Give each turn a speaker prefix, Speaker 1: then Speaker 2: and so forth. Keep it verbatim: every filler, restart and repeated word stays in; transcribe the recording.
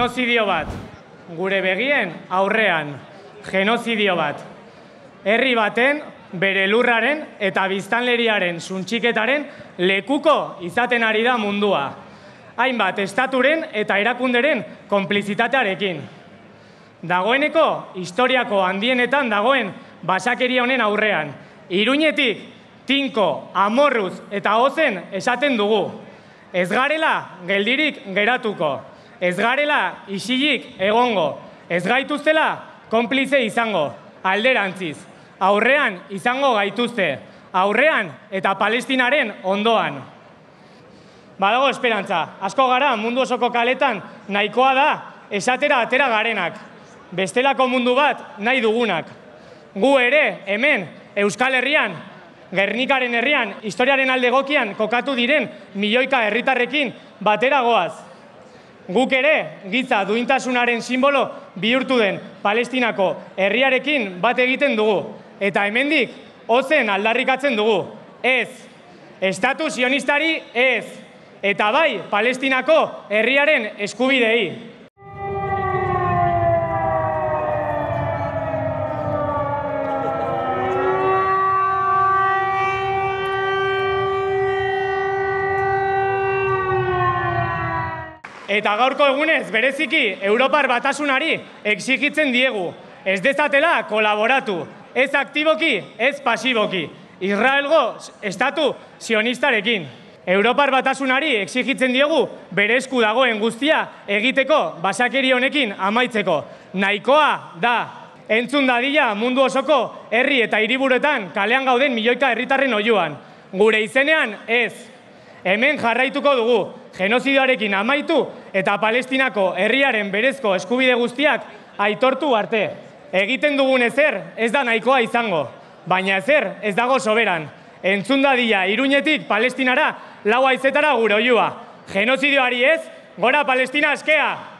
Speaker 1: Genozidio bat, gure begien aurrean, genozidio bat. Herri baten, bere lurraren eta biztanleriaren suntxiketaren lekuko izaten ari da mundua. Hainbat estaturen eta erakunderen konplizitatearekin. Dagoeneko, historiako handienetan dagoen basakeria honen aurrean. Iruñetik, tinko, amorruz eta ozen esaten dugu. Ez garela geldirik geratuko. Ez garela isilik egongo. Ez gaituztela konplize izango. Alderantziz. Aurrean izango gaituzte. Aurrean eta Palestinaren ondoan. Badago esperantza. Asko gara mundu osoko kaletan nahikoa da esatera atera garenak. Bestelako mundu bat nahi dugunak. Gu ere hemen Euskal Herrian, Gernikaren herrian, historiaren alde egokian kokatu diren milioika herritarrekin batera goaz. Guk ere giza duintasunaren simbolo bihurtu den Palestinako herriarekin bat egiten dugu. Eta hemendik ozen aldarrikatzen dugu. Ez. Estatu sionistari ez. Eta bai Palestinako herriaren eskubidei. Eta gaurko egunez, bereziki, Europar Batasunari exigitzen diegu. Ez dezatela kolaboratu, ez aktiboki, ez pasiboki. Israelgo estatu sionistarekin. Europar Batasunari exigitzen diegu bere esku dagoen guztia egiteko basakeri honekin amaitzeko. Nahikoa da. Entzun dadila mundu osoko herri eta hiriburuetan kalean gauden milioika herritarren oihuan. Gure izenean ez. Hemen jarraituko dugu, genozidioarekin amaitu eta Palestinako herriaren berezko eskubide guztiak aitortu arte. Egiten dugun ezer ez da nahikoa izango, baina ezer ez dago soberan. Entzun dadila Iruñetik Palestinara lau haizetara gure oihua. Genozidioari ez, gora Palestina askea!